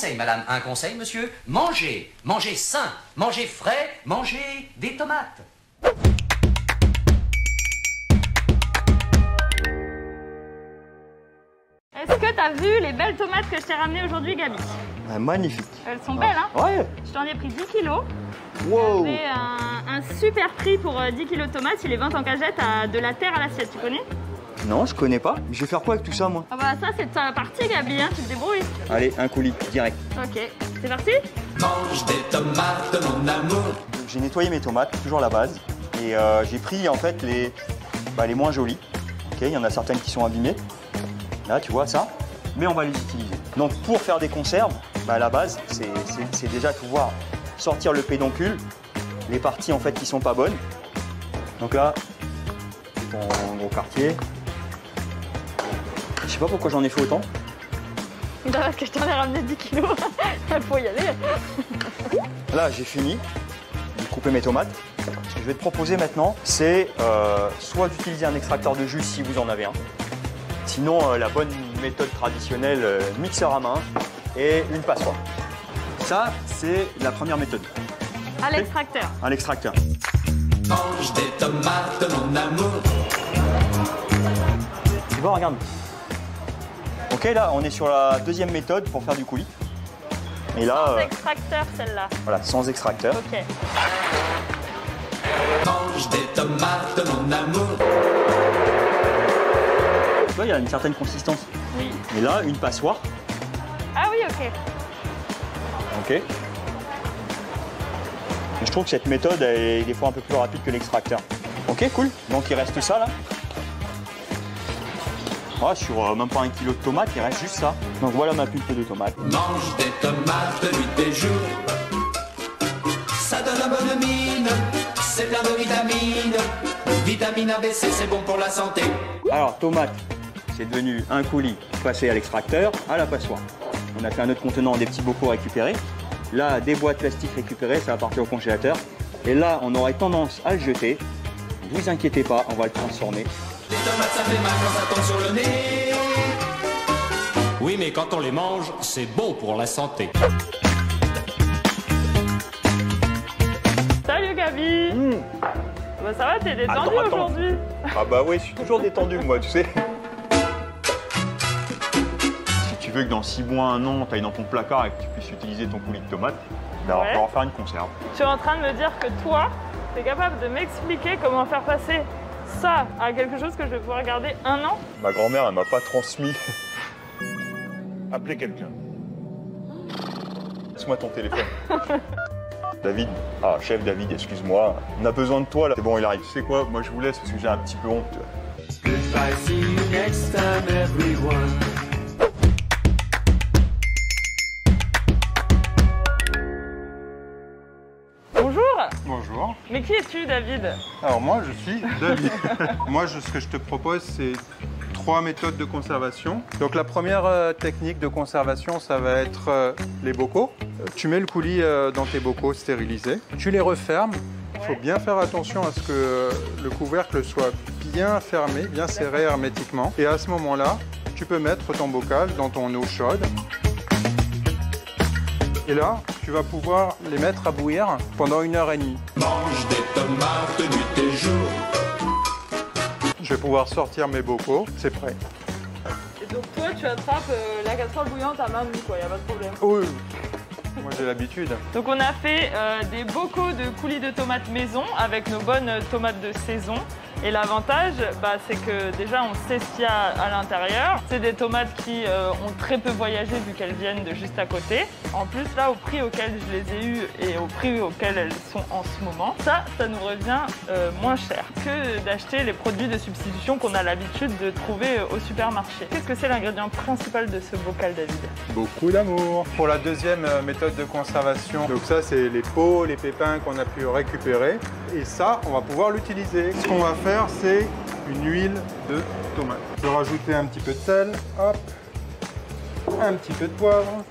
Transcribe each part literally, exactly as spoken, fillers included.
conseil, madame, un conseil, monsieur. Mangez, mangez sain, mangez frais, mangez des tomates. Est-ce que t'as vu les belles tomates que je t'ai ramenées aujourd'hui, Gabi? Ah, magnifique. Elles sont belles, hein? Ouais. Je t'en ai pris dix kilos. Wow. J'ai un, un super prix pour dix kilos de tomates. Il est vingt en cagette à de la terre à l'assiette, tu connais? Non, je connais pas. Je vais faire quoi avec tout ça, moi? Ah bah ça, c'est ta partie, Gabi, hein? Tu te débrouilles. Allez, un coulis, direct. Ok, c'est parti? Mange des tomates, mon amour. J'ai nettoyé mes tomates, toujours la base. Et euh, j'ai pris, en fait, les, bah, les moins jolies. Ok, il y en a certaines qui sont abîmées. Là, tu vois ça? Mais on va les utiliser. Donc, pour faire des conserves, bah, à la base, c'est déjà pouvoir sortir le pédoncule, les parties, en fait, qui sont pas bonnes. Donc là, ton gros quartier. Je sais pas pourquoi j'en ai fait autant. Non, parce que je t'en ai ramené dix kilos. Il faut y aller. Là, j'ai fini de couper mes tomates. Ce que je vais te proposer maintenant, c'est euh, soit d'utiliser un extracteur de jus si vous en avez un. Sinon, euh, la bonne méthode traditionnelle, euh, mixeur à main et une passoire. Ça, c'est la première méthode. À l'extracteur. À l'extracteur. Mange des tomates, mon amour. Tu vois, regarde. Ok, là, on est sur la deuxième méthode pour faire du coulis. Et là, Sans euh, extracteur, celle-là. voilà, sans extracteur. Ok. Mange des tomates, mon amour. Tu vois, il y a une certaine consistance. Oui. Et là, une passoire. Ah oui, ok. Ok. Et je trouve que cette méthode est des fois un peu plus rapide que l'extracteur. Ok, cool. Donc il reste ça là. Ouais, sur euh, même pas un kilo de tomates, il reste juste ça. Donc voilà ma pulpe de tomates. Mange des tomates nuit et jour. Ça donne la bonne mine, c'est plein de vitamines. Vitamine A B C, c'est bon pour la santé. Alors tomate, c'est devenu un coulis passé à l'extracteur, à la passoire. On a fait un autre contenant, des petits bocaux récupérés. Là, des boîtes plastiques récupérées, ça va partir au congélateur. Et là, on aurait tendance à le jeter. Ne vous inquiétez pas, on va le transformer. Les tomates, ça fait mal quand ça tombe sur le nez. Oui, mais quand on les mange, c'est bon pour la santé. Salut, Gabi. Mmh. Bah, ça va, t'es détendu Attends, attends. aujourd'hui? Ah bah oui, je suis toujours détendu moi, tu sais. Si tu veux que dans six mois, un an, tu ailles dans ton placard et que tu puisses utiliser ton coulis de tomates, ben, Ouais. on va en faire une conserve. Tu es en train de me dire que toi, t'es capable de m'expliquer comment faire passer ça à quelque chose que je vais pouvoir garder un an? Ma grand-mère, elle m'a pas transmis. Appelez quelqu'un. Laisse-moi ton téléphone. David, ah chef David, excuse-moi, on a besoin de toi là. C'est bon, il arrive. Tu sais quoi, moi je vous laisse parce que j'ai un petit peu honte. Goodbye, see you next time, everyone. Bonjour. Bonjour. Mais qui es-tu, David? Alors moi, je suis David. Moi, je- ce que je te propose, c'est trois méthodes de conservation. Donc la première euh, technique de conservation, ça va être euh, les bocaux. Euh, tu mets le coulis euh, dans tes bocaux stérilisés. Tu les refermes. Il faut Ouais. bien faire attention à ce que euh, le couvercle soit bien fermé, bien serré hermétiquement. Et à ce moment-là, tu peux mettre ton bocal dans ton eau chaude. Et là, tu vas pouvoir les mettre à bouillir pendant une heure et demie. Mange des tomates nuit et jour. Je vais pouvoir sortir mes bocaux, c'est prêt. Et donc toi, tu attrapes euh, la casserole bouillante à main nue, quoi, y a pas de problème. Oui, moi j'ai l'habitude. Donc on a fait euh, des bocaux de coulis de tomates maison avec nos bonnes tomates de saison. Et l'avantage, bah, c'est que déjà on sait ce qu'il y a à l'intérieur. C'est des tomates qui euh, ont très peu voyagé vu qu'elles viennent de juste à côté. En plus là, au prix auquel je les ai eues et au prix auquel elles sont en ce moment, ça, ça nous revient euh, moins cher que d'acheter les produits de substitution qu'on a l'habitude de trouver au supermarché. Qu'est-ce que c'est l'ingrédient principal de ce bocal, David? Beaucoup d'amour. Pour la deuxième euh, méthode de conservation, donc ça c'est les peaux, les pépins qu'on a pu récupérer. Et ça, on va pouvoir l'utiliser. Ce qu'on va faire, c'est une huile de tomate. Je vais rajouter un petit peu de sel, hop, un petit peu de poivre.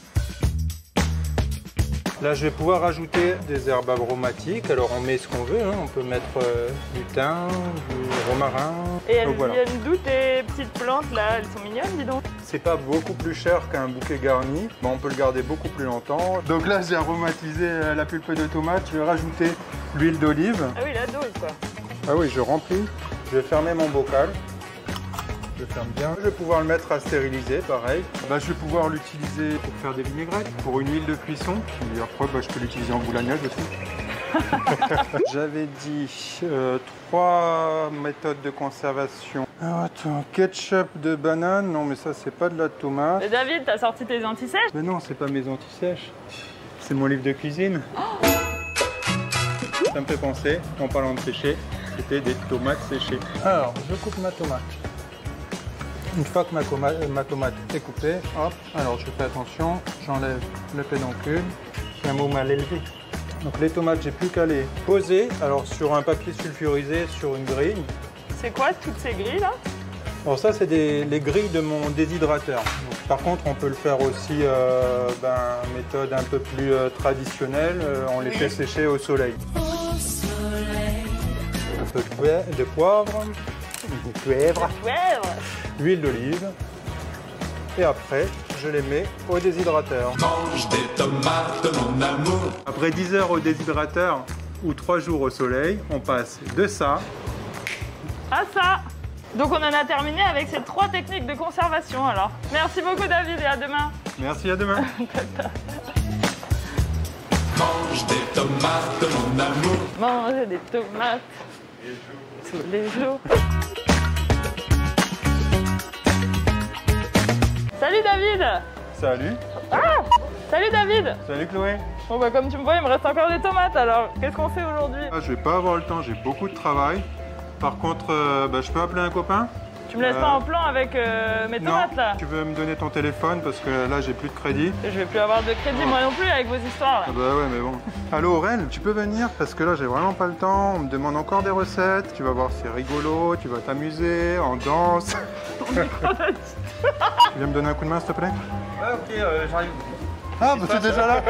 Là, je vais pouvoir rajouter des herbes aromatiques. Alors, on met ce qu'on veut. Hein. On peut mettre euh, du thym, du romarin. Et elles Donc, voilà. viennent d'où tes petites plantes là? Elles sont mignonnes, dis donc. c'est pas beaucoup plus cher qu'un bouquet garni, mais on peut le garder beaucoup plus longtemps. Donc là, j'ai aromatisé la pulpe de tomate, je vais rajouter l'huile d'olive. Ah oui, la dose quoi. Ah oui, je remplis, je vais fermer mon bocal. Je ferme bien. Je vais pouvoir le mettre à stériliser, pareil. Bah, je vais pouvoir l'utiliser pour faire des vinaigrettes, pour une huile de cuisson. Et après, bah, je peux l'utiliser en boulagnage aussi. J'avais dit euh, trois méthodes de conservation. Alors, attends, ketchup de banane, non mais ça c'est pas de la tomate. Et David, t'as sorti tes anti-sèches? Mais non, c'est pas mes anti-sèches. C'est mon livre de cuisine. Oh, ça me fait penser, en parlant de sécher, c'était des tomates séchées. Alors, je coupe ma tomate. Une fois que ma, ma tomate est coupée, hop, alors je fais attention, j'enlève le pédoncule, j'ai un mot mal élevé. Donc les tomates, j'ai plus qu'à les poser alors sur un papier sulfurisé sur une grille. C'est quoi toutes ces grilles là? Alors ça, c'est les grilles de mon déshydrateur. Donc, par contre, on peut le faire aussi euh, ben, méthode un peu plus euh, traditionnelle, euh, on les oui. fait sécher au soleil. Au soleil. Un peu de, de poivre, du poivre. L'huile d'olive, et après je les mets au déshydrateur. Mange des tomates, mon amour. Après dix heures au déshydrateur ou trois jours au soleil, on passe de ça à ça. Donc on en a terminé avec ces trois techniques de conservation alors. Merci beaucoup David et à demain. Merci, à demain. Mange des tomates, mon amour. Mange des tomates tous les jours. Salut David! Salut! Ah! Salut David! Salut Chloé! Bon bah comme tu me vois, il me reste encore des tomates alors. Qu'est-ce qu'on fait aujourd'hui? Ah, je vais pas avoir le temps, j'ai beaucoup de travail. Par contre, euh, bah, je peux appeler un copain? Tu me laisses euh... pas en plan avec euh, mes tomates non, là? Tu veux me donner ton téléphone parce que là j'ai plus de crédit. Je vais plus avoir de crédit oh. moi non plus avec vos histoires là. Ah bah ouais mais bon. Allô Aurel, tu peux venir parce que là j'ai vraiment pas le temps. On me demande encore des recettes. Tu vas voir c'est rigolo, tu vas t'amuser, on danse. Tu viens me donner un coup de main s'il te plaît? Ouais ok, euh, j'arrive. Ah bah t'es déjà là.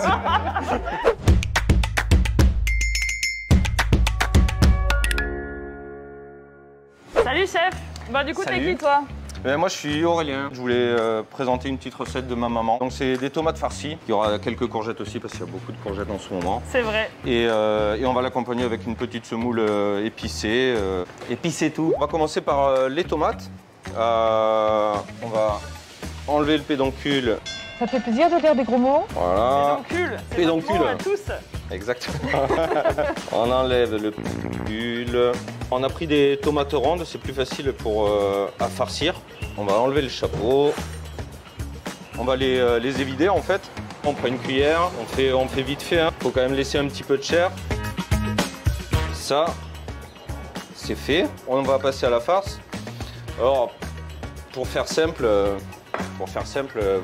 Salut chef. Bah du coup t'es qui toi? Ben, moi je suis Aurélien. Je voulais euh, présenter une petite recette de ma maman. Donc c'est des tomates farcies. Il y aura quelques courgettes aussi parce qu'il y a beaucoup de courgettes en ce moment. C'est vrai. Et, euh, et on va l'accompagner avec une petite semoule euh, épicée. Euh, épicée tout. On va commencer par euh, les tomates. Euh, on va enlever le pédoncule. Ça fait plaisir de dire des gros mots. Voilà. Pédoncule. Pédoncule. À tous. Exactement. On enlève le pédoncule. On a pris des tomates rondes, c'est plus facile pour euh, à farcir. On va enlever le chapeau. On va les, euh, les évider en fait. On prend une cuillère, on fait, on fait vite fait. Il hein. faut quand même laisser un petit peu de chair. Ça, c'est fait. On va passer à la farce. Alors, pour faire simple, euh, pour faire simple. Euh...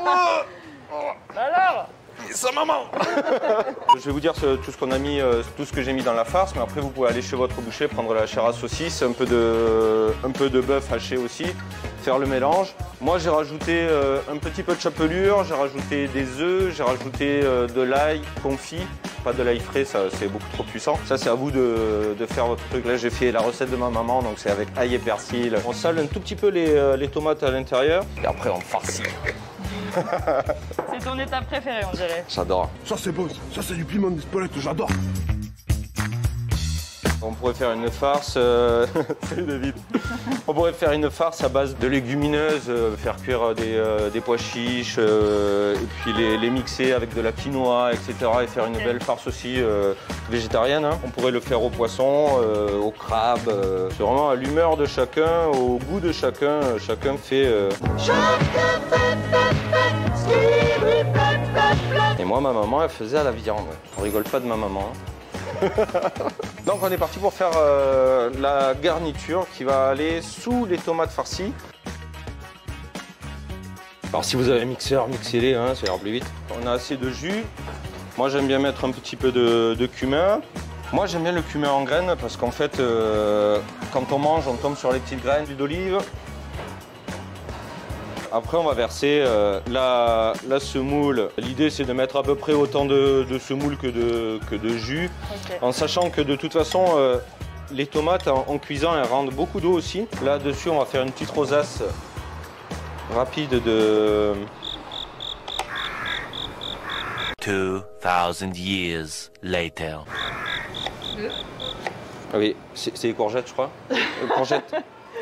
Alors sa maman. Je vais vous dire tout ce qu'on a mis, tout ce que j'ai mis dans la farce, mais après vous pouvez aller chez votre boucher, prendre la chair à saucisse, un peu de, un peu de bœuf haché aussi, faire le mélange. Moi j'ai rajouté euh, un petit peu de chapelure, j'ai rajouté des œufs, j'ai rajouté euh, de l'ail confit, pas de l'ail frais, ça c'est beaucoup trop puissant. Ça c'est à vous de, de faire votre truc. Là j'ai fait la recette de ma maman, donc c'est avec ail et persil. On sale un tout petit peu les, les tomates à l'intérieur et après on farcit. C'est ton étape préférée, on dirait. J'adore. Ça c'est bon, ça c'est du piment d'Espelette, j'adore. On pourrait faire une farce. Euh... Salut David. On pourrait faire une farce à base de légumineuses, euh, faire cuire des, euh, des pois chiches, euh, et puis les, les mixer avec de la quinoa, et cetera. Et faire une belle farce aussi euh, végétarienne. Hein. On pourrait le faire au poisson, euh, au crabe. Euh. C'est vraiment à l'humeur de chacun, au goût de chacun. Chacun fait. Euh... Et moi, ma maman, elle faisait à la viande. On rigole pas de ma maman. Hein. Donc on est parti pour faire euh, la garniture qui va aller sous les tomates farcies. Alors si vous avez un mixeur, mixez-les, hein, ça ira plus vite. On a assez de jus. Moi j'aime bien mettre un petit peu de, de cumin. Moi j'aime bien le cumin en graines parce qu'en fait euh, quand on mange on tombe sur les petites graines d'huile d'olive. Après, on va verser euh, la, la semoule. L'idée, c'est de mettre à peu près autant de, de semoule que de, que de jus. Okay. En sachant que de toute façon, euh, les tomates, en, en cuisant, elles rendent beaucoup d'eau aussi. Là-dessus, on va faire une petite rosace rapide de... two thousand years later. Ah oui, c'est les courgettes, je crois. Les courgettes.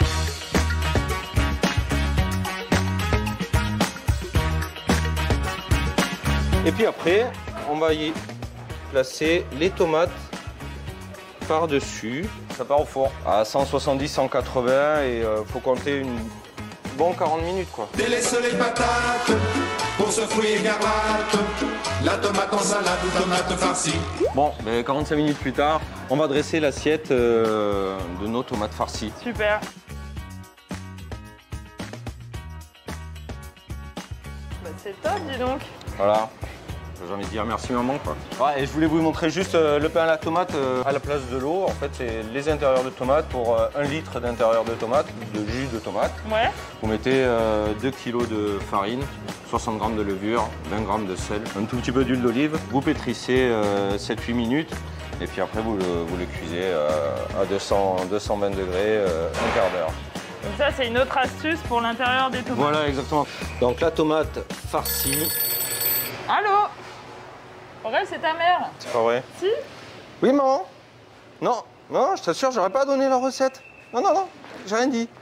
Et puis après, on va y placer les tomates par-dessus. Ça part au four à cent soixante-dix à cent quatre-vingts et il euh, faut compter une bonne quarante minutes quoi. Délaisse les patates pour ce fruit écarlate. La tomate en salade ou tomate farcie. Bon, ben quarante-cinq minutes plus tard, on va dresser l'assiette euh, de nos tomates farcies. Super. Bah, c'est top, dis donc. Voilà. J'ai envie de dire merci maman quoi. Ouais, et je voulais vous montrer juste euh, le pain à la tomate euh, à la place de l'eau. En fait, c'est les intérieurs de tomates pour euh, un litre d'intérieur de tomate, de jus de tomate. Ouais. Vous mettez euh, deux kilos de farine, soixante grammes de levure, vingt grammes de sel, un tout petit peu d'huile d'olive. Vous pétrissez euh, sept huit minutes et puis après vous le, vous le cuisez euh, à deux cents, deux cent vingt degrés, euh, un quart d'heure. Donc ça, c'est une autre astuce pour l'intérieur des tomates. Voilà, exactement. Donc la tomate farcie. Allô? Aurèle, c'est ta mère? C'est pas vrai? Si? Oui, maman? Non, non, je t'assure, j'aurais pas donné la recette. Non, non, non, j'ai rien dit.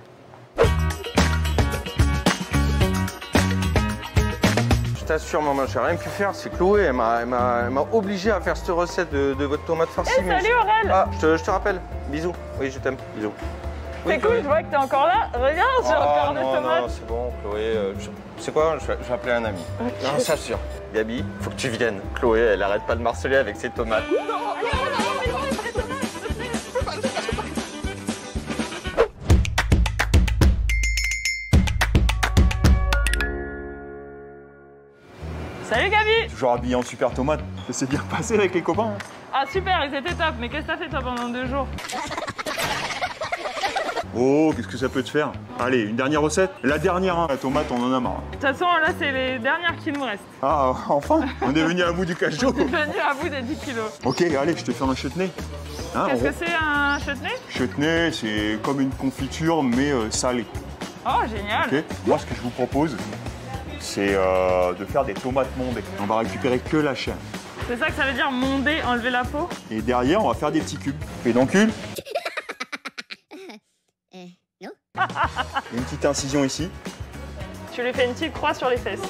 Je t'assure, maman, j'ai rien pu faire. C'est Chloé, elle m'a obligé à faire cette recette de, de votre tomate farcie. Hey, salut Aurèle! Ah, je te, je te rappelle. Bisous. Oui, je t'aime. Bisous. C'est Oui, cool, Chloé. je vois que t'es encore là. Regarde, j'ai Oh, encore des non, tomates. non, c'est bon, Chloé. Euh, je- c'est quoi? Je vais, je vais appeler un ami. Okay. Non, ça sûr. Gabi, faut que tu viennes. Chloé, elle arrête pas de marceler avec ses tomates. Salut Gabi! Toujours habillé en super tomate. Ça s'est bien passé avec les copains. hein. Ah super, ils étaient top, mais qu'est-ce que t'as fait toi pendant deux jours? Oh, qu'est-ce que ça peut te faire? Allez, une dernière recette. La dernière, hein. La tomate, on en a marre. De toute façon, là, c'est les dernières qui nous restent. Ah, enfin, on est venu à bout du cachot. Je suis venu à bout des dix kilos. Ok, allez, je te fais un chutney. Hein, Qu'est-ce on- que c'est un chutney? Chutney, c'est comme une confiture, mais euh, salée. Oh, génial! Ok. Moi, ce que je vous propose, c'est euh, de faire des tomates mondées. On va récupérer que la chair. C'est ça que ça veut dire monder, enlever la peau? Et derrière, on va faire des petits cubes. Pédoncule. Une petite incision ici. Tu lui fais une petite croix sur les fesses.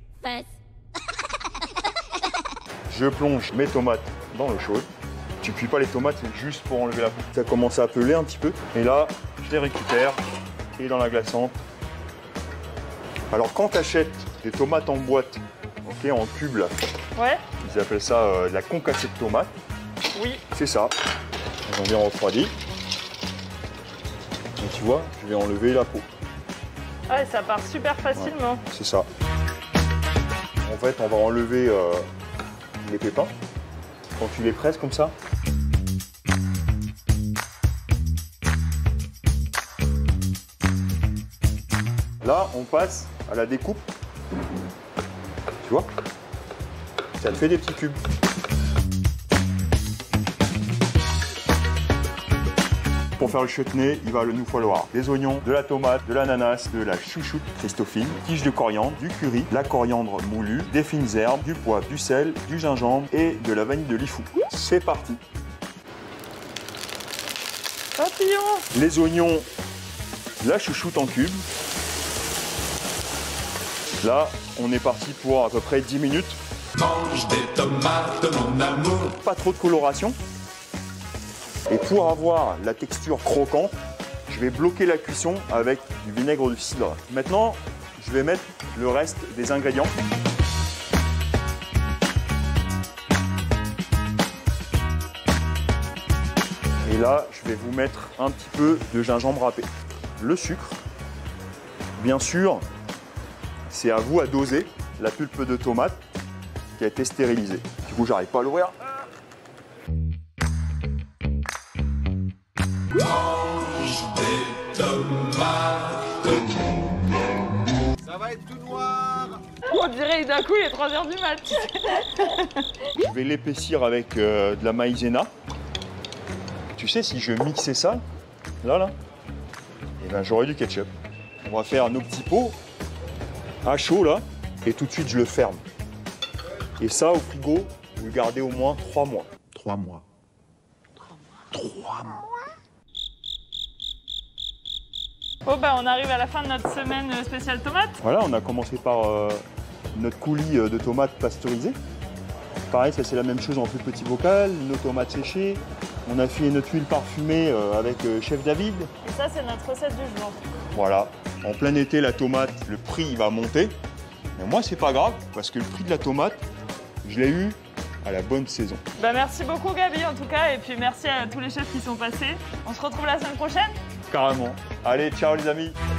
Je plonge mes tomates dans l'eau chaude. Tu cuis pas les tomates, c'est juste pour enlever la peau. Ça commence à peler un petit peu. Et là, je les récupère et dans la glaçante. Alors quand tu achètes des tomates en boîte, ok, en cube là, Ouais? ils appellent ça euh, de la concassée de tomates. Oui. C'est ça. Elles ont bien refroidi. Et tu vois, je vais enlever la peau. Ouais, ça part super facilement. C'est ça. En fait, on va enlever euh, les pépins. Quand tu les presses comme ça. Là, on passe à la découpe. Tu vois? Ça te fait des petits cubes. Pour faire le chutney, il va nous falloir des oignons, de la tomate, de l'ananas, de la chouchoute Christophine, tige de coriandre, du curry, la coriandre moulue, des fines herbes, du poivre, du sel, du gingembre et de la vanille de Lifou. C'est parti. Papillon! Les oignons, la chouchoute en cubes. Là, on est parti pour à peu près dix minutes. Mange des tomates, mon amour. Pas trop de coloration. Et pour avoir la texture croquante, je vais bloquer la cuisson avec du vinaigre de cidre. Maintenant, je vais mettre le reste des ingrédients. Et là, je vais vous mettre un petit peu de gingembre râpé. Le sucre, bien sûr, c'est à vous à doser la pulpe de tomate qui a été stérilisée. Du coup, j'arrive pas à l'ouvrir. Mange des tomates. Ça va être tout noir. On dirait d'un coup, il est trois heures du mat. Je vais l'épaissir avec euh, de la maïzena. Tu sais, si je mixais ça, là, là, eh ben, j'aurais du ketchup. On va faire nos petits pots à chaud là, et tout de suite je le ferme. Et ça au frigo, vous le gardez au moins trois mois. Trois mois. trois mois. Bon bah on arrive à la fin de notre semaine spéciale tomate. Voilà, on a commencé par euh, notre coulis de tomates pasteurisées. Pareil, ça c'est la même chose en plus petit bocal, nos tomates séchées. On a filé notre huile parfumée euh, avec euh, Chef David. Et ça c'est notre recette du jour. Voilà, en plein été la tomate, le prix il va monter. Mais moi c'est pas grave, parce que le prix de la tomate, je l'ai eu à la bonne saison. Bah merci beaucoup Gabi en tout cas, et puis merci à tous les chefs qui sont passés. On se retrouve la semaine prochaine. Carrément. Allez, ciao les amis.